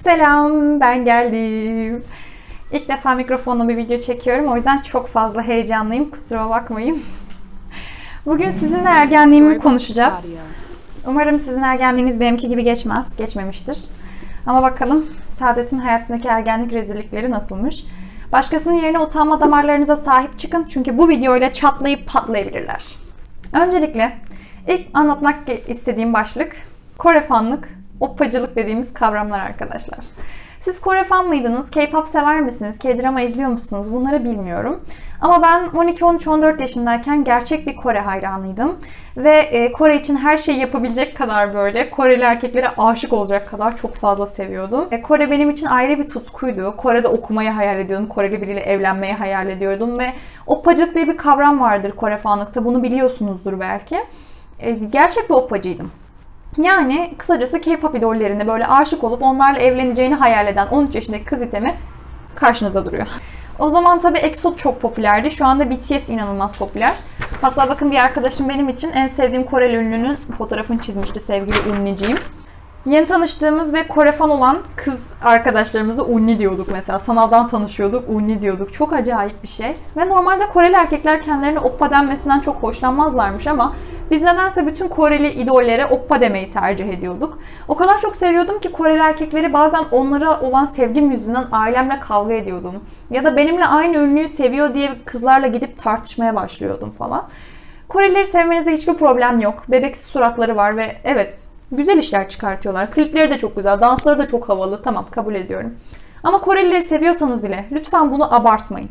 Selam, ben geldim. İlk defa mikrofonla bir video çekiyorum. O yüzden çok fazla heyecanlıyım. Kusura bakmayın. Bugün sizinle ergenliğimi konuşacağız. Umarım sizin ergenliğiniz benimki gibi geçmez. Geçmemiştir. Ama bakalım Saadet'in hayatındaki ergenlik rezillikleri nasılmış? Başkasının yerine utanma damarlarınıza sahip çıkın. Çünkü bu videoyla çatlayıp patlayabilirler. Öncelikle ilk anlatmak istediğim başlık Kore fanlık, oppacılık dediğimiz kavramlar arkadaşlar. Siz Kore fan mıydınız? K-pop sever misiniz? K-drama izliyor musunuz? Bunları bilmiyorum. Ama ben 12, 13, 14 yaşındayken gerçek bir Kore hayranıydım. Ve Kore için her şeyi yapabilecek kadar böyle Koreli erkeklere aşık olacak kadar çok fazla seviyordum. Kore benim için ayrı bir tutkuydu. Kore'de okumayı hayal ediyordum. Koreli biriyle evlenmeyi hayal ediyordum. Ve oppacılık diye bir kavram vardır Kore fanlıkta. Bunu biliyorsunuzdur belki. Gerçek bir oppacıydım. Yani kısacası K-pop idollerine böyle aşık olup onlarla evleneceğini hayal eden 13 yaşındaki kız itemi karşınıza duruyor. O zaman tabii EXO çok popülerdi. Şu anda BTS inanılmaz popüler. Hatta bakın bir arkadaşım benim için en sevdiğim Koreli ünlünün fotoğrafını çizmişti, sevgili Unniciğim. Yeni tanıştığımız ve Kore fan olan kız arkadaşlarımıza Unni diyorduk mesela. Sanaldan tanışıyorduk, Unni diyorduk. Çok acayip bir şey. Ve normalde Koreli erkekler kendilerine oppa denmesinden çok hoşlanmazlarmış ama biz nedense bütün Koreli idollere oppa demeyi tercih ediyorduk. O kadar çok seviyordum ki Koreli erkekleri bazen onlara olan sevgim yüzünden ailemle kavga ediyordum. Ya da benimle aynı ünlüyü seviyor diye kızlarla gidip tartışmaya başlıyordum falan. Korelileri sevmenize hiçbir problem yok. Bebeksiz suratları var ve evet, güzel işler çıkartıyorlar. Klipleri de çok güzel, dansları da çok havalı. Tamam, kabul ediyorum. Ama Korelileri seviyorsanız bile lütfen bunu abartmayın.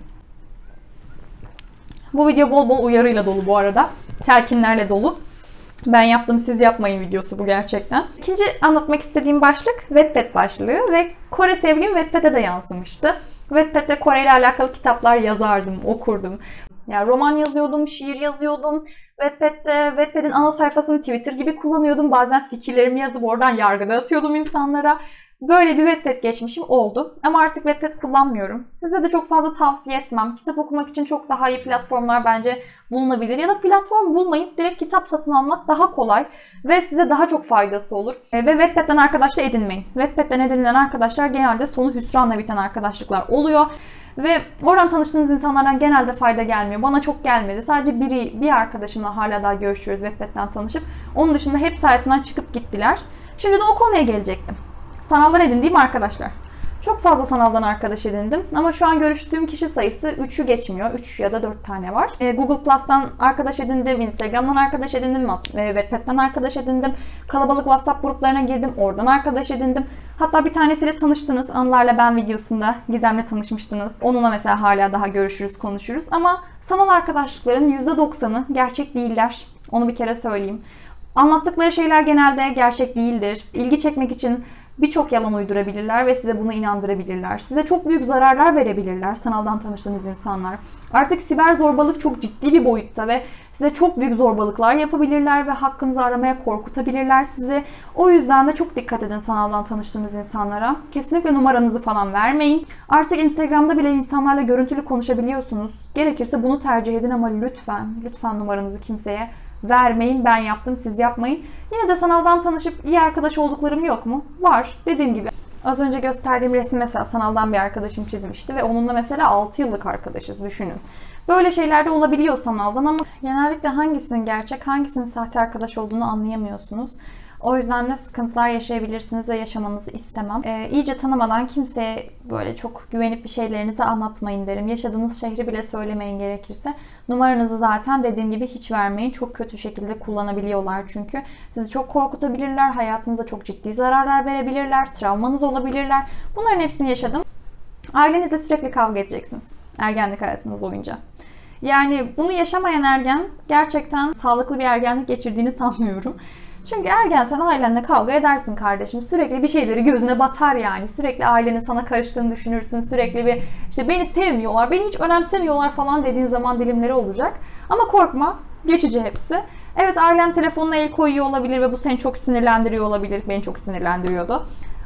Bu video bol bol uyarıyla dolu bu arada. Telkinlerle dolu. Ben yaptım, siz yapmayın videosu bu gerçekten. İkinci anlatmak istediğim başlık Wattpad başlığı ve Kore sevgim Wattpad'e de yansımıştı. Wattpad'de Kore ile alakalı kitaplar yazardım, okurdum. Yani roman yazıyordum, şiir yazıyordum. Wattpad'in ana sayfasını Twitter gibi kullanıyordum. Bazen fikirlerimi yazıp oradan yargıda atıyordum insanlara. Böyle bir Wattpad geçmişim oldu. Ama artık Wattpad kullanmıyorum. Size de çok fazla tavsiye etmem. Kitap okumak için çok daha iyi platformlar bence bulunabilir. Ya da platform bulmayıp direkt kitap satın almak daha kolay. Ve size daha çok faydası olur. Ve Wattpad'den arkadaş da edinmeyin. Wattpad'den edinilen arkadaşlar genelde sonu hüsranla biten arkadaşlıklar oluyor. Ve oradan tanıştığınız insanlardan genelde fayda gelmiyor. Bana çok gelmedi. Sadece bir arkadaşımla hala daha görüşüyoruz Wattpad'den tanışıp. Onun dışında hepsi hayatından çıkıp gittiler. Şimdi de o konuya gelecektim. Sanaldan edindiğim arkadaşlar. Çok fazla sanaldan arkadaş edindim. Ama şu an görüştüğüm kişi sayısı 3'ü geçmiyor. 3 ya da 4 tane var. Google Plus'tan arkadaş edindim. Instagram'dan arkadaş edindim. Wattpad'den arkadaş edindim. Kalabalık WhatsApp gruplarına girdim. Oradan arkadaş edindim. Hatta bir tanesiyle tanıştınız. Anılarla Ben videosunda Gizem'le tanışmıştınız. Onunla mesela hala daha görüşürüz, konuşuruz. Ama sanal arkadaşlıkların %90'ı gerçek değiller. Onu bir kere söyleyeyim. Anlattıkları şeyler genelde gerçek değildir. İlgi çekmek için birçok yalan uydurabilirler ve size bunu inandırabilirler. Size çok büyük zararlar verebilirler sanaldan tanıştığınız insanlar. Artık siber zorbalık çok ciddi bir boyutta ve size çok büyük zorbalıklar yapabilirler ve hakkınızı aramaya korkutabilirler sizi. O yüzden de çok dikkat edin sanaldan tanıştığınız insanlara. Kesinlikle numaranızı falan vermeyin. Artık Instagram'da bile insanlarla görüntülü konuşabiliyorsunuz. Gerekirse bunu tercih edin ama lütfen numaranızı kimseye vermeyin. Ben yaptım, siz yapmayın. Yine de sanaldan tanışıp iyi arkadaş olduklarım yok mu? Var. Dediğim gibi. Az önce gösterdiğim resmi mesela sanaldan bir arkadaşım çizmişti ve onunla mesela 6 yıllık arkadaşız, düşünün. Böyle şeyler de olabiliyor sanaldan ama genellikle hangisinin gerçek, hangisinin sahte arkadaş olduğunu anlayamıyorsunuz. O yüzden de sıkıntılar yaşayabilirsiniz ve yaşamanızı istemem. İyice tanımadan kimseye böyle çok güvenip bir şeylerinizi anlatmayın derim. Yaşadığınız şehri bile söylemeyin gerekirse. Numaranızı zaten dediğim gibi hiç vermeyin. Çok kötü şekilde kullanabiliyorlar çünkü. Sizi çok korkutabilirler, hayatınıza çok ciddi zararlar verebilirler, travmanız olabilirler. Bunların hepsini yaşadım. Ailenizle sürekli kavga edeceksiniz ergenlik hayatınız boyunca. Yani bunu yaşamayan ergen gerçekten sağlıklı bir ergenlik geçirdiğini sanmıyorum. Çünkü ergensen ailenle kavga edersin kardeşim. Sürekli bir şeyleri gözüne batar yani. Sürekli ailenin sana karıştığını düşünürsün. Sürekli bir işte beni sevmiyorlar, beni hiç önemsemiyorlar falan dediğin zaman dilimleri olacak. Ama korkma, geçici hepsi. Evet, ailen telefonuna el koyuyor olabilir ve bu seni çok sinirlendiriyor olabilir. Beni çok sinirlendiriyordu.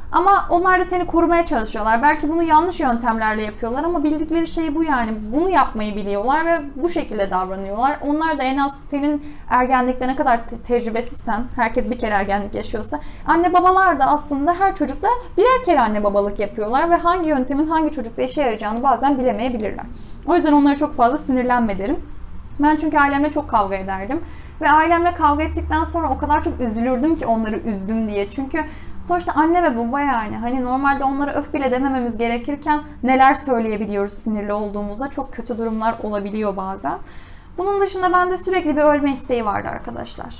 Ama onlar da seni korumaya çalışıyorlar. Belki bunu yanlış yöntemlerle yapıyorlar ama bildikleri şey bu yani. Bunu yapmayı biliyorlar ve bu şekilde davranıyorlar. Onlar da en az senin ergenlikte ne kadar tecrübesizsen, herkes bir kere ergenlik yaşıyorsa, anne babalar da aslında her çocukla birer kere anne babalık yapıyorlar ve hangi yöntemin hangi çocukta işe yarayacağını bazen bilemeyebilirler. O yüzden onlara çok fazla sinirlenme derim. Ben çünkü ailemle çok kavga ederdim. Ve ailemle kavga ettikten sonra o kadar çok üzülürdüm ki onları üzdüm diye. Çünkü sonuçta anne ve baba yani. Hani normalde onlara öf bile demememiz gerekirken neler söyleyebiliyoruz sinirli olduğumuzda. Çok kötü durumlar olabiliyor bazen. Bunun dışında bende sürekli bir ölme isteği vardı arkadaşlar.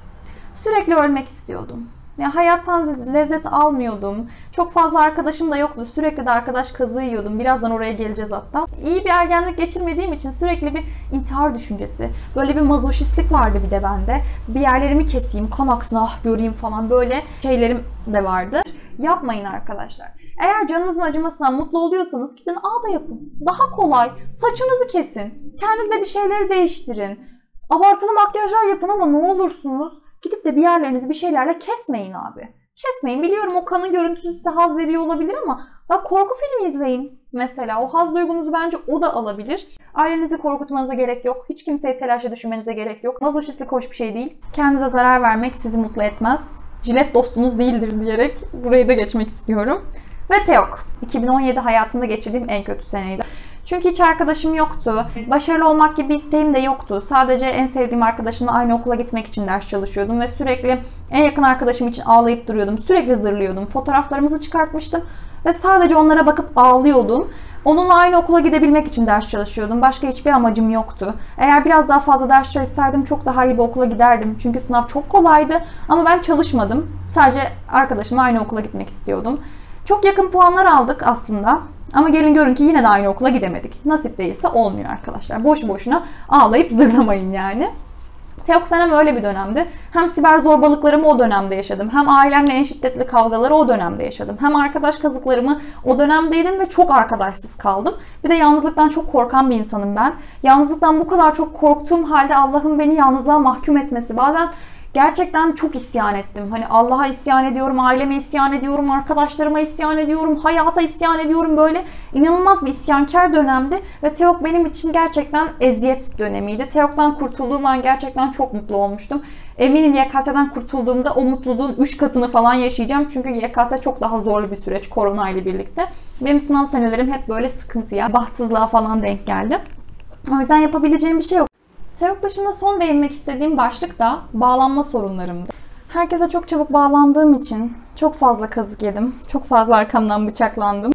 Sürekli ölmek istiyordum. Ya hayattan lezzet almıyordum. Çok fazla arkadaşım da yoktu. Sürekli de arkadaş kazığı yiyordum. Birazdan oraya geleceğiz hatta. İyi bir ergenlik geçirmediğim için sürekli bir intihar düşüncesi. Böyle bir mazoşistlik vardı bir de bende. Bir yerlerimi keseyim, kan aksın, ah göreyim falan böyle şeylerim de vardı. Yapmayın arkadaşlar. Eğer canınızın acımasından mutlu oluyorsanız gidin ağda yapın. Daha kolay. Saçınızı kesin. Kendinizde bir şeyleri değiştirin. Abartılı makyajlar yapın ama ne olursunuz gidip de bir yerlerinizi bir şeylerle kesmeyin abi. Kesmeyin. Biliyorum o kanın görüntüsü size haz veriyor olabilir ama ya korku filmi izleyin mesela. O haz duygunuzu bence o da alabilir. Ailenizi korkutmanıza gerek yok. Hiç kimseye telaşa düşürmenize gerek yok. Mazoşistlik hoş bir şey değil. Kendinize zarar vermek sizi mutlu etmez. Jilet dostunuz değildir diyerek burayı da geçmek istiyorum. Ve Teok. 2017 hayatımda geçirdiğim en kötü seneydi. Çünkü hiç arkadaşım yoktu. Başarılı olmak gibi bir isteğim de yoktu. Sadece en sevdiğim arkadaşımla aynı okula gitmek için ders çalışıyordum ve sürekli en yakın arkadaşım için ağlayıp duruyordum. Sürekli zırlıyordum. Fotoğraflarımızı çıkartmıştım ve sadece onlara bakıp ağlıyordum. Onunla aynı okula gidebilmek için ders çalışıyordum. Başka hiçbir amacım yoktu. Eğer biraz daha fazla ders çalışsaydım çok daha iyi bir okula giderdim. Çünkü sınav çok kolaydı ama ben çalışmadım. Sadece arkadaşımla aynı okula gitmek istiyordum. Çok yakın puanlar aldık aslında. Ama gelin görün ki yine de aynı okula gidemedik. Nasip değilse olmuyor arkadaşlar. Boş boşuna ağlayıp zırlamayın yani. Teok senem öyle bir dönemdi. Hem siber zorbalıklarımı o dönemde yaşadım. Hem ailemle en şiddetli kavgaları o dönemde yaşadım. Hem arkadaş kazıklarımı o dönemdeydim ve çok arkadaşsız kaldım. Bir de yalnızlıktan çok korkan bir insanım ben. Yalnızlıktan bu kadar çok korktuğum halde Allah'ın beni yalnızlığa mahkum etmesi. Bazen gerçekten çok isyan ettim. Hani Allah'a isyan ediyorum, aileme isyan ediyorum, arkadaşlarıma isyan ediyorum, hayata isyan ediyorum. Böyle inanılmaz bir isyankar dönemdi. Ve Teok benim için gerçekten eziyet dönemiydi. Teok'tan kurtulduğum an gerçekten çok mutlu olmuştum. Eminim YKS'den kurtulduğumda o mutluluğun 3 katını falan yaşayacağım. Çünkü YKS çok daha zorlu bir süreç korona ile birlikte. Benim sınav senelerim hep böyle sıkıntıya, bahtsızlığa falan denk geldi. O yüzden yapabileceğim bir şey yok. Teok dışında son değinmek istediğim başlık da bağlanma sorunlarımdı. Herkese çok çabuk bağlandığım için çok fazla kazık yedim. Çok fazla arkamdan bıçaklandım.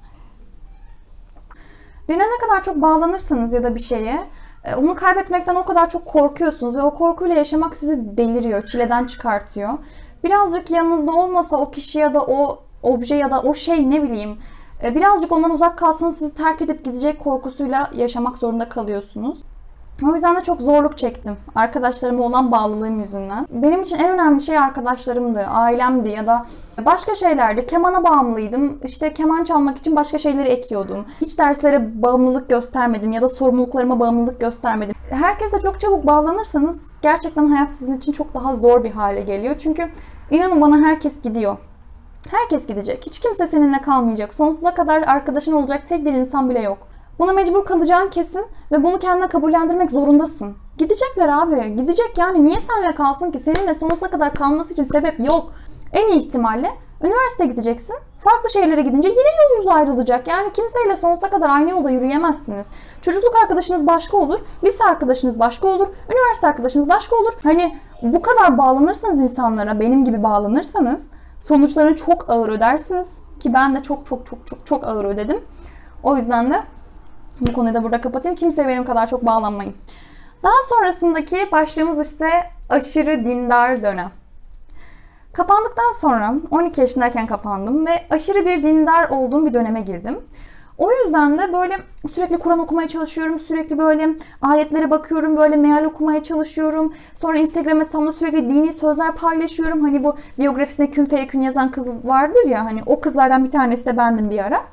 Birine ne kadar çok bağlanırsanız ya da bir şeye, onu kaybetmekten o kadar çok korkuyorsunuz ve o korkuyla yaşamak sizi deliriyor, çileden çıkartıyor. Birazcık yanınızda olmasa o kişi ya da o obje ya da o şey ne bileyim, birazcık ondan uzak kalsanız sizi terk edip gidecek korkusuyla yaşamak zorunda kalıyorsunuz. O yüzden de çok zorluk çektim. Arkadaşlarıma olan bağlılığım yüzünden. Benim için en önemli şey arkadaşlarımdı, ailemdi ya da başka şeylerdi. Kemana bağımlıydım. İşte keman çalmak için başka şeyleri ekiyordum. Hiç derslere bağımlılık göstermedim ya da sorumluluklarıma bağımlılık göstermedim. Herkese çok çabuk bağlanırsanız gerçekten hayat sizin için çok daha zor bir hale geliyor. Çünkü inanın bana herkes gidiyor. Herkes gidecek. Hiç kimse seninle kalmayacak. Sonsuza kadar arkadaşın olacak tek bir insan bile yok. Buna mecbur kalacağın kesin ve bunu kendine kabullendirmek zorundasın. Gidecekler abi. Gidecek yani. Niye seninle kalsın ki? Seninle sonsuza kadar kalması için sebep yok. En iyi ihtimalle üniversiteye gideceksin. Farklı şehirlere gidince yine yolunuz ayrılacak. Yani kimseyle sonsuza kadar aynı yolda yürüyemezsiniz. Çocukluk arkadaşınız başka olur. Lise arkadaşınız başka olur. Üniversite arkadaşınız başka olur. Hani bu kadar bağlanırsanız insanlara, benim gibi bağlanırsanız sonuçlarını çok ağır ödersiniz. Ki ben de çok ağır ödedim. O yüzden de bu konuyu da burada kapatayım. Kimseye benim kadar çok bağlanmayın. Daha sonrasındaki başlığımız işte aşırı dindar dönem. Kapandıktan sonra 12 yaşındayken kapandım ve aşırı bir dindar olduğum bir döneme girdim. O yüzden de böyle sürekli Kur'an okumaya çalışıyorum. Sürekli böyle ayetlere bakıyorum. Böyle meal okumaya çalışıyorum. Sonra Instagram hesabımda sürekli dini sözler paylaşıyorum. Hani bu biyografisine kün feyekün yazan kız vardır ya. Hani o kızlardan bir tanesi de bendim bir ara.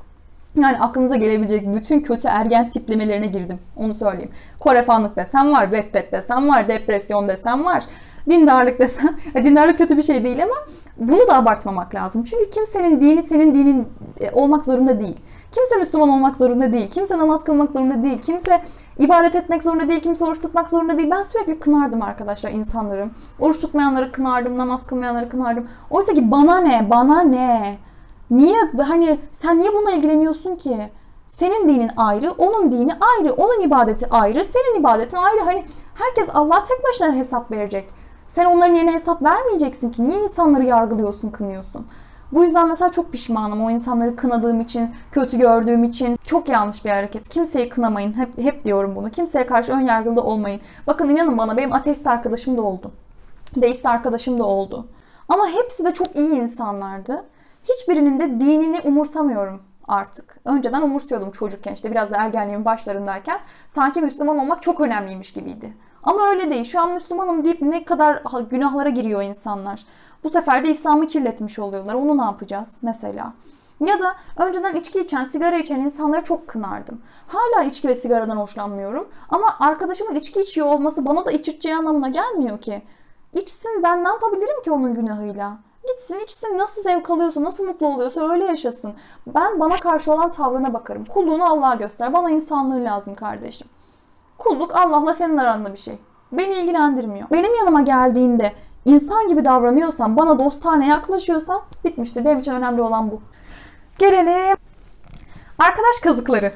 Yani aklınıza gelebilecek bütün kötü ergen tiplemelerine girdim. Onu söyleyeyim. Korefanlık desem var, Wattpad desem var, depresyon desem var, dindarlık desem. Dindarlık kötü bir şey değil ama bunu da abartmamak lazım. Çünkü kimsenin dini senin dinin olmak zorunda değil. Kimse Müslüman olmak zorunda değil. Kimse namaz kılmak zorunda değil. Kimse ibadet etmek zorunda değil. Kimse oruç tutmak zorunda değil. Ben sürekli kınardım arkadaşlar insanları. Oruç tutmayanları kınardım, namaz kılmayanları kınardım. Oysa ki bana ne, bana ne? Niye, hani sen niye bununla ilgileniyorsun ki? Senin dinin ayrı, onun dini ayrı, onun ibadeti ayrı, senin ibadetin ayrı. Hani herkes Allah'a tek başına hesap verecek. Sen onların yerine hesap vermeyeceksin ki. Niye insanları yargılıyorsun, kınıyorsun? Bu yüzden mesela çok pişmanım o insanları kınadığım için, kötü gördüğüm için. Çok yanlış bir hareket. Kimseyi kınamayın. Hep diyorum bunu. Kimseye karşı ön yargılı olmayın. Bakın inanın bana, benim ateist arkadaşım da oldu. Deist arkadaşım da oldu. Ama hepsi de çok iyi insanlardı. Hiçbirinin de dinini umursamıyorum artık. Önceden umursuyordum çocukken, işte biraz da ergenliğimin başlarındayken. Sanki Müslüman olmak çok önemliymiş gibiydi. Ama öyle değil. Şu an Müslümanım deyip ne kadar günahlara giriyor insanlar. Bu sefer de İslam'ı kirletmiş oluyorlar. Onu ne yapacağız mesela? Ya da önceden içki içen, sigara içen insanları çok kınardım. Hala içki ve sigaradan hoşlanmıyorum. Ama arkadaşımın içki içiyor olması bana da içirteceği anlamına gelmiyor ki. İçsin, ben ne yapabilirim ki onun günahıyla? Gitsin içsin, nasıl zevk alıyorsa, nasıl mutlu oluyorsa öyle yaşasın. Ben bana karşı olan tavrına bakarım. Kulluğunu Allah'a göster. Bana insanlığı lazım kardeşim. Kulluk Allah'la senin aranda bir şey. Beni ilgilendirmiyor. Benim yanıma geldiğinde insan gibi davranıyorsan, bana dostane yaklaşıyorsan bitmiştir. Benim için önemli olan bu. Gelelim arkadaş kazıkları.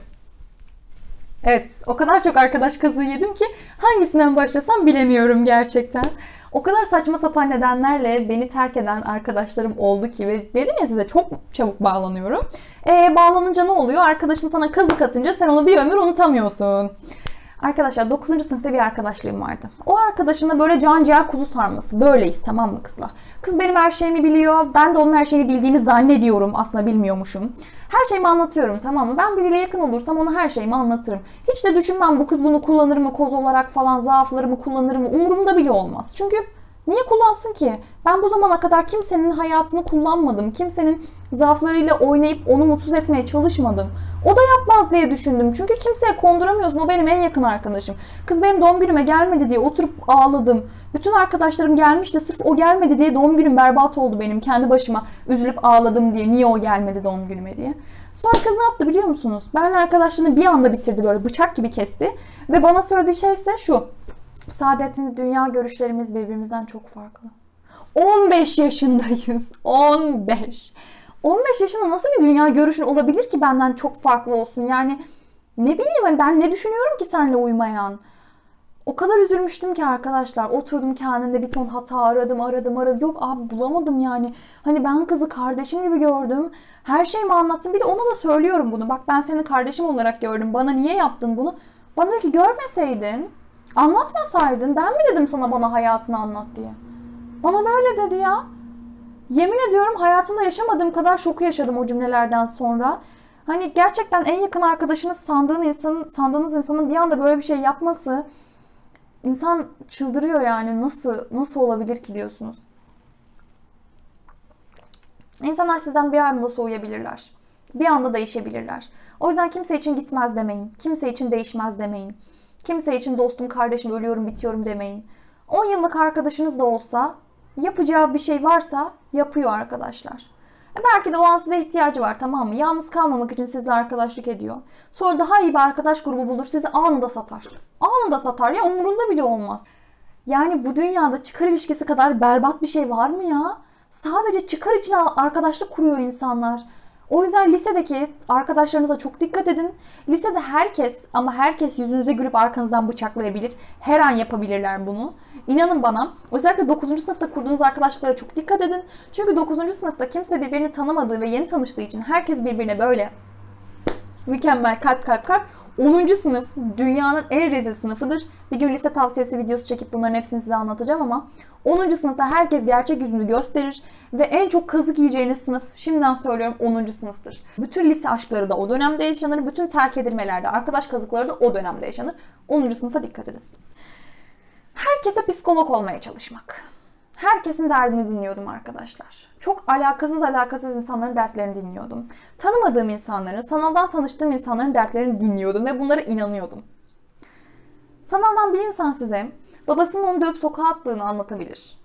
Evet, o kadar çok arkadaş kazığı yedim ki hangisinden başlasam bilemiyorum gerçekten. O kadar saçma sapan nedenlerle beni terk eden arkadaşlarım oldu ki ve dedim ya size, çok çabuk bağlanıyorum. Bağlanınca ne oluyor? Arkadaşın sana kazık atınca sen onu bir ömür unutamıyorsun. Arkadaşlar 9. sınıfta bir arkadaşlığım vardı. O arkadaşımla böyle can ciğer kuzu sarması. Böyleyiz, tamam mı kızla? Kız benim her şeyimi biliyor. Ben de onun her şeyini bildiğimi zannediyorum. Aslında bilmiyormuşum. Her şeyimi anlatıyorum, tamam mı? Ben biriyle yakın olursam ona her şeyimi anlatırım. Hiç de düşünmem bu kız bunu kullanır mı koz olarak falan, zaaflarımı kullanır mı? Umurumda bile olmaz. Çünkü niye kullansın ki? Ben bu zamana kadar kimsenin hayatını kullanmadım. Kimsenin zaaflarıyla oynayıp onu mutsuz etmeye çalışmadım. O da yapmaz diye düşündüm. Çünkü kimseye konduramıyorsun. O benim en yakın arkadaşım. Kız benim doğum günüme gelmedi diye oturup ağladım. Bütün arkadaşlarım gelmişti. Sırf o gelmedi diye doğum günüm berbat oldu benim. Kendi başıma üzülüp ağladım diye. Niye o gelmedi doğum günüme diye. Sonra kız ne yaptı biliyor musunuz? Benimle arkadaşlığını bir anda bitirdi, böyle bıçak gibi kesti. Ve bana söylediği şey ise şu. Saadet'in dünya görüşlerimiz birbirimizden çok farklı. 15 yaşındayız. 15. 15 yaşında nasıl bir dünya görüşün olabilir ki benden çok farklı olsun? Yani ne bileyim, ben ne düşünüyorum ki seninle uymayan? O kadar üzülmüştüm ki arkadaşlar. Oturdum kendimde bir ton hata aradım. Yok abi, bulamadım yani. Hani ben kızı kardeşim gibi gördüm. Her şeyimi anlattım. Bir de ona da söylüyorum bunu. Bak ben seni kardeşim olarak gördüm. Bana niye yaptın bunu? Bana diyor ki görmeseydin, anlatmasaydın. Ben mi dedim sana bana hayatını anlat diye? Bana böyle dedi ya. Yemin ediyorum hayatımda yaşamadığım kadar şoku yaşadım o cümlelerden sonra. Hani gerçekten en yakın arkadaşınız sandığınız insanın bir anda böyle bir şey yapması, insan çıldırıyor yani. Nasıl olabilir ki diyorsunuz. İnsanlar sizden bir anda soğuyabilirler. Bir anda değişebilirler. O yüzden kimse için gitmez demeyin. Kimse için değişmez demeyin. Kimse için dostum, kardeşim, ölüyorum, bitiyorum demeyin. 10 yıllık arkadaşınız da olsa yapacağı bir şey varsa yapıyor arkadaşlar. Belki de o an size ihtiyacı var, tamam mı? Yalnız kalmamak için sizle arkadaşlık ediyor. Sonra daha iyi bir arkadaş grubu bulur, sizi anında satar. Anında satar ya, umurunda bile olmaz. Yani bu dünyada çıkar ilişkisi kadar berbat bir şey var mı ya? Sadece çıkar için arkadaşlık kuruyor insanlar. O yüzden lisedeki arkadaşlarınıza çok dikkat edin. Lisede herkes yüzünüze gülüp arkanızdan bıçaklayabilir. Her an yapabilirler bunu. İnanın bana, özellikle 9. sınıfta kurduğunuz arkadaşlıklara çok dikkat edin. Çünkü 9. sınıfta kimse birbirini tanımadığı ve yeni tanıştığı için herkes birbirine böyle mükemmel kalp. 10. sınıf dünyanın en rezil sınıfıdır. Bir gün lise tavsiyesi videosu çekip bunların hepsini size anlatacağım ama 10. sınıfta herkes gerçek yüzünü gösterir ve en çok kazık yiyeceğiniz sınıf, şimdiden söylüyorum, 10. sınıftır. Bütün lise aşkları da o dönemde yaşanır, bütün terk edilmelerde, arkadaş kazıkları da o dönemde yaşanır. 10. sınıfa dikkat edin. Herkese psikolog olmaya çalışmak. Herkesin derdini dinliyordum arkadaşlar. Çok alakasız insanların dertlerini dinliyordum. Tanımadığım insanların, sanaldan tanıştığım insanların dertlerini dinliyordum ve bunlara inanıyordum. Sanaldan bir insan size babasının onu dövüp sokağa attığını anlatabilir.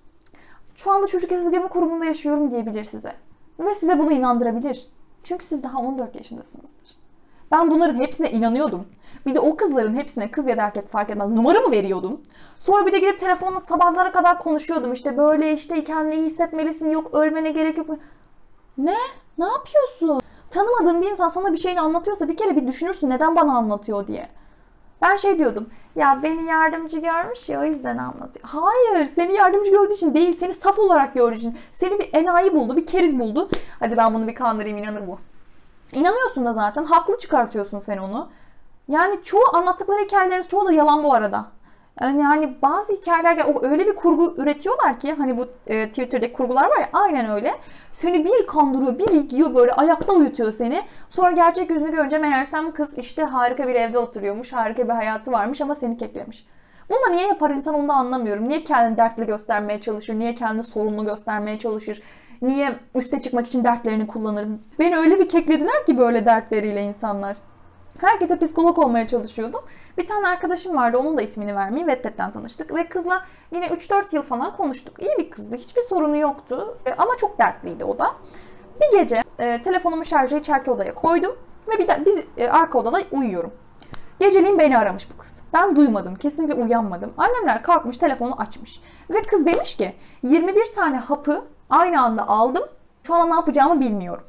Şu anda çocuk esirgeme kurumunda yaşıyorum diyebilir size. Ve size bunu inandırabilir. Çünkü siz daha 14 yaşındasınızdır. Ben bunların hepsine inanıyordum. Bir de o kızların hepsine, kız ya da erkek fark etmez, numara mı veriyordum? Sonra bir de gidip telefonla sabahlara kadar konuşuyordum. İşte böyle işte kendini iyi hissetmelisin, yok ölmene gerek yok. Ne? Ne yapıyorsun? Tanımadığın bir insan sana bir şeyini anlatıyorsa bir kere bir düşünürsün neden bana anlatıyor diye. Ben şey diyordum, ya beni yardımcı görmüş ya o yüzden anlatıyor. Hayır, seni yardımcı gördüğü için değil, seni saf olarak gördüğü için. Seni bir enayi buldu, bir keriz buldu. Hadi ben bunu bir kandırayım, inanır bu. İnanıyorsun da zaten, haklı çıkartıyorsun sen onu. Yani çoğu anlattıkları hikayelerin çoğu da yalan bu arada. Yani bazı hikayeler öyle bir kurgu üretiyorlar ki hani bu Twitter'daki kurgular var ya aynen öyle. Seni bir kandırıyor, bir yiyor böyle ayakta uyutuyor seni. Sonra gerçek yüzünü görünce meğersem kız işte harika bir evde oturuyormuş, harika bir hayatı varmış ama seni keklemiş. Bunu da niye yapar insan onu da anlamıyorum. Niye kendini dertli göstermeye çalışır, niye kendini sorunlu göstermeye çalışır. Niye üste çıkmak için dertlerini kullanır. Beni öyle bir keklediler ki böyle dertleriyle insanlar. Herkese psikolog olmaya çalışıyordum. Bir tane arkadaşım vardı, onun da ismini vermeyeyim. Wattpad'den tanıştık ve kızla yine 3-4 yıl falan konuştuk. İyi bir kızdı, hiçbir sorunu yoktu ama çok dertliydi o da. Bir gece telefonumu şarja içerki odaya koydum ve bir arka odada uyuyorum. Geceliğin beni aramış bu kız. Ben duymadım, kesinlikle uyanmadım. Annemler kalkmış, telefonu açmış. Ve kız demiş ki 21 tane hapı aynı anda aldım. Şu an ne yapacağımı bilmiyorum.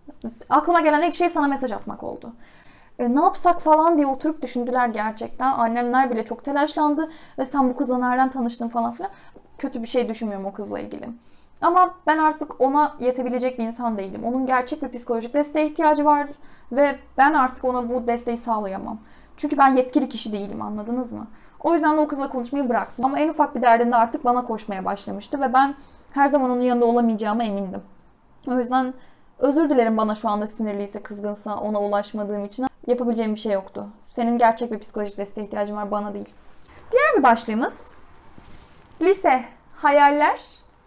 Aklıma gelen ilk şey sana mesaj atmak oldu. Ne yapsak falan diye oturup düşündüler gerçekten. Annemler bile çok telaşlandı ve sen bu kızla nereden tanıştın falan filan. Kötü bir şey düşünmüyorum o kızla ilgili. Ama ben artık ona yetebilecek bir insan değilim. Onun gerçek bir psikolojik desteğe ihtiyacı var ve ben artık ona bu desteği sağlayamam. Çünkü ben yetkili kişi değilim, anladınız mı? O yüzden de o kızla konuşmayı bıraktım. Ama en ufak bir derdinde artık bana koşmaya başlamıştı ve ben her zaman onun yanında olamayacağıma emindim. O yüzden özür dilerim bana şu anda sinirliyse, kızgınsa, ona ulaşmadığım için. Yapabileceğim bir şey yoktu. Senin gerçek bir psikolojik desteğe ihtiyacın var, bana değil. Diğer bir başlığımız lise, hayaller,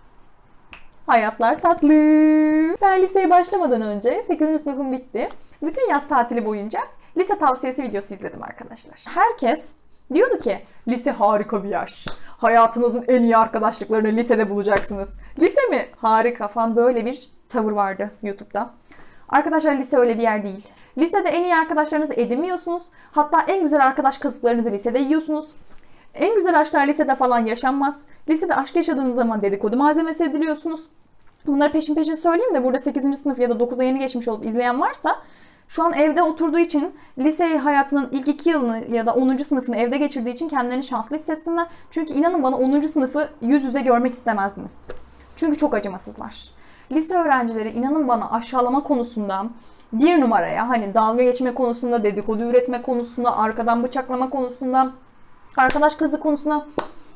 hayatlar tatlı. Ben liseye başlamadan önce 8. sınıfım bitti. Bütün yaz tatili boyunca lise tavsiyesi videosu izledim arkadaşlar. Herkes diyordu ki lise harika bir yer. Hayatınızın en iyi arkadaşlıklarını lisede bulacaksınız. Lise mi? Harika falan, böyle bir tavır vardı YouTube'da. Arkadaşlar lise öyle bir yer değil. Lisede en iyi arkadaşlarınızı edinmiyorsunuz. Hatta en güzel arkadaş kazıklarınızı lisede yiyorsunuz. En güzel aşklar lisede falan yaşanmaz. Lisede aşk yaşadığınız zaman dedikodu malzemesi ediliyorsunuz. Bunları peşin peşin söyleyeyim de burada 8. sınıf ya da 9'a yeni geçmiş olup izleyen varsa şu an evde oturduğu için lise hayatının ilk 2 yılını ya da 10. sınıfını evde geçirdiği için kendilerini şanslı hissetsinler. Çünkü inanın bana 10. sınıfı yüz yüze görmek istemezdiniz. Çünkü çok acımasızlar. Lise öğrencileri inanın bana aşağılama konusunda bir numaraya, hani dalga geçme konusunda, dedikodu üretme konusunda, arkadan bıçaklama konusunda, arkadaş kazı konusunda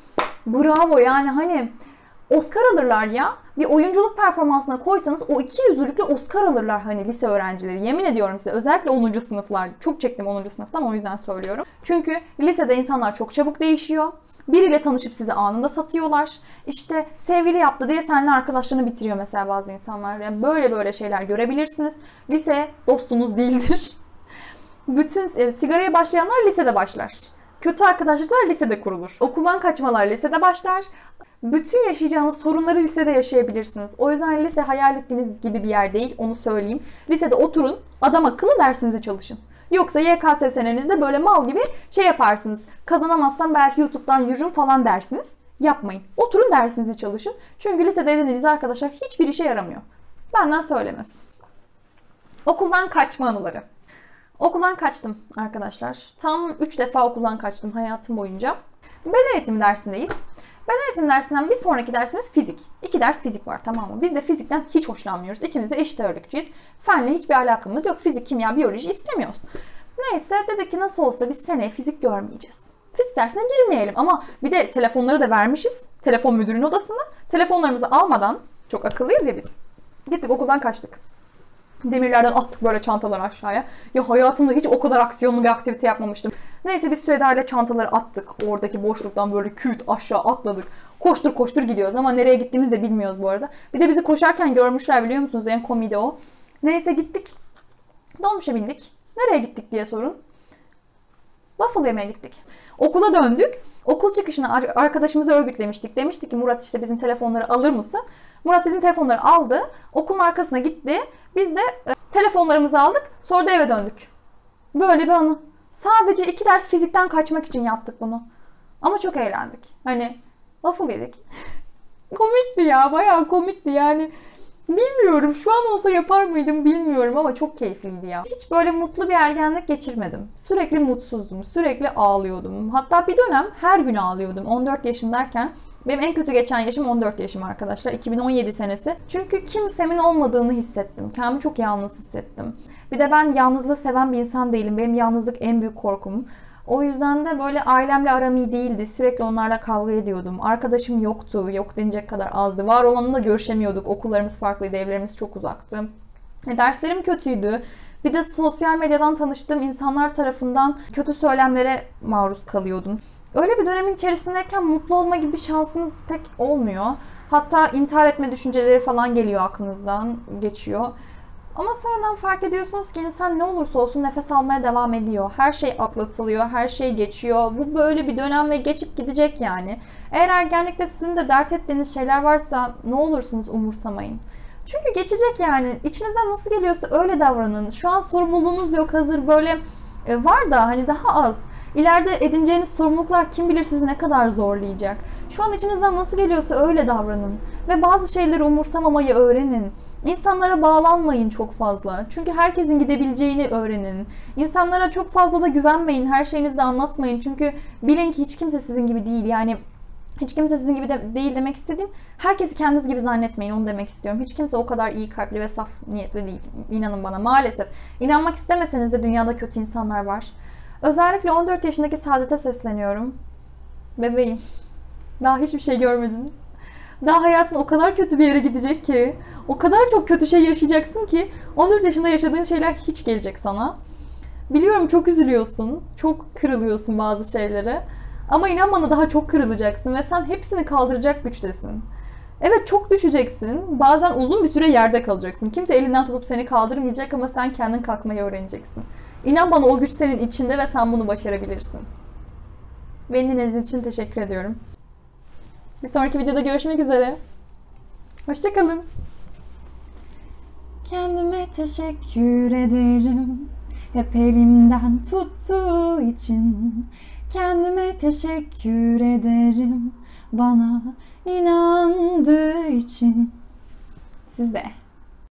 bravo yani hani Oscar alırlar ya. Bir oyunculuk performansına koysanız o 200'lükle Oscar alırlar hani lise öğrencileri. Yemin ediyorum size, özellikle 10. sınıflar. Çok çektim 10. sınıftan, o yüzden söylüyorum. Çünkü lisede insanlar çok çabuk değişiyor. Biriyle tanışıp sizi anında satıyorlar. İşte sevgili yaptı diye seninle arkadaşlığını bitiriyor mesela bazı insanlar. Yani böyle şeyler görebilirsiniz. Lise dostunuz değildir. Bütün sigaraya başlayanlar lisede başlar. Kötü arkadaşlıklar lisede kurulur. Okuldan kaçmalar lisede başlar. Bütün yaşayacağınız sorunları lisede yaşayabilirsiniz. O yüzden lise hayal ettiğiniz gibi bir yer değil, onu söyleyeyim. Lisede oturun, adam akıllı dersinizi çalışın. Yoksa YKS senenizde böyle mal gibi şey yaparsınız. Kazanamazsam belki YouTube'dan yürürüm falan dersiniz. Yapmayın. Oturun, dersinizi çalışın. Çünkü lisede edindiğiniz arkadaşlar hiçbir işe yaramıyor. Benden söylemez. Okuldan kaçma anıları. Okuldan kaçtım arkadaşlar. Tam 3 defa okuldan kaçtım hayatım boyunca. Beden eğitimi dersindeyiz. Beden eğitimi dersinden bir sonraki dersimiz fizik. 2 ders fizik var, tamam mı? Biz de fizikten hiç hoşlanmıyoruz. İkimiz de eşit ağırlıkçıyız. Fenle hiçbir alakamız yok. Fizik, kimya, biyoloji istemiyoruz. Neyse dedik ki nasıl olsa biz seneye fizik görmeyeceğiz. Fizik dersine girmeyelim ama bir de telefonları da vermişiz. Telefon müdürünün odasında. Telefonlarımızı almadan, çok akıllıyız ya biz. Gittik okuldan kaçtık. Demirlerden attık böyle çantaları aşağıya. Ya hayatımda hiç o kadar aksiyonlu bir aktivite yapmamıştım. Neyse biz Süheyda ile çantaları attık. Oradaki boşluktan böyle küt aşağı atladık. Koştur koştur gidiyoruz ama nereye gittiğimizi de bilmiyoruz bu arada. Bir de bizi koşarken görmüşler, biliyor musunuz? En komiği de o. Neyse gittik. Dolmuşa bindik. Nereye gittik diye sorun. Waffle yemeye gittik. Okula döndük. Okul çıkışına arkadaşımızı örgütlemiştik. Demiştik ki Murat işte bizim telefonları alır mısın? Murat bizim telefonları aldı. Okulun arkasına gitti. Biz de telefonlarımızı aldık. Sonra da eve döndük. Böyle bir anı. Sadece 2 ders fizikten kaçmak için yaptık bunu. Ama çok eğlendik. Hani waffle yedik. Komikti ya. Bayağı komikti yani. Bilmiyorum. Şu an olsa yapar mıydım bilmiyorum ama çok keyifliydi ya. Hiç böyle mutlu bir ergenlik geçirmedim. Sürekli mutsuzdum. Sürekli ağlıyordum. Hatta bir dönem her gün ağlıyordum. 14 yaşındayken. Benim en kötü geçen yaşım 14 yaşım arkadaşlar. 2017 senesi. Çünkü kimsemin olmadığını hissettim. Kendimi çok yalnız hissettim. Bir de ben yalnızlığı seven bir insan değilim. Benim yalnızlık en büyük korkum. O yüzden de böyle ailemle aram iyi değildi. Sürekli onlarla kavga ediyordum. Arkadaşım yoktu. Yok denecek kadar azdı. Var olanla görüşemiyorduk. Okullarımız farklıydı. Evlerimiz çok uzaktı. Derslerim kötüydü. Bir de sosyal medyadan tanıştığım insanlar tarafından kötü söylemlere maruz kalıyordum. Öyle bir dönemin içerisindeyken mutlu olma gibi bir şansınız pek olmuyor. Hatta intihar etme düşünceleri falan geliyor, aklınızdan geçiyor. Ama sonradan fark ediyorsunuz ki insan ne olursa olsun nefes almaya devam ediyor. Her şey atlatılıyor, her şey geçiyor. Bu böyle bir dönem ve geçip gidecek yani. Eğer ergenlikte sizin de dert ettiğiniz şeyler varsa ne olursunuz umursamayın. Çünkü geçecek yani. İçinizden nasıl geliyorsa öyle davranın. Şu an sorumluluğunuz yok, hazır böyle var da hani daha az. İleride edineceğiniz sorumluluklar kim bilir sizi ne kadar zorlayacak. Şu an içinizden nasıl geliyorsa öyle davranın. Ve bazı şeyleri umursamamayı öğrenin. İnsanlara bağlanmayın çok fazla. Çünkü herkesin gidebileceğini öğrenin. İnsanlara çok fazla da güvenmeyin. Her şeyinizi de anlatmayın. Çünkü bilin ki hiç kimse sizin gibi değil. Yani hiç kimse sizin gibi de değil demek istediğim, herkesi kendiniz gibi zannetmeyin, onu demek istiyorum. Hiç kimse o kadar iyi kalpli ve saf niyetli değil. İnanın bana, maalesef. İnanmak istemeseniz de dünyada kötü insanlar var. Özellikle 14 yaşındaki Saadet'e sesleniyorum. Bebeğim, daha hiçbir şey görmedin. Daha hayatın o kadar kötü bir yere gidecek ki, o kadar çok kötü şey yaşayacaksın ki 14 yaşında yaşadığın şeyler hiç gelecek sana. Biliyorum çok üzülüyorsun, çok kırılıyorsun bazı şeylere. Ama inan bana daha çok kırılacaksın ve sen hepsini kaldıracak güçtesin. Evet, çok düşeceksin. Bazen uzun bir süre yerde kalacaksın. Kimse elinden tutup seni kaldırmayacak ama sen kendin kalkmayı öğreneceksin. İnan bana, o güç senin içinde ve sen bunu başarabilirsin. Beni dinlediğiniz için teşekkür ediyorum. Bir sonraki videoda görüşmek üzere. Hoşçakalın. Kendime teşekkür ederim. Hep elimden tuttuğu için. Kendime teşekkür ederim. Bana inandığı için. Siz de.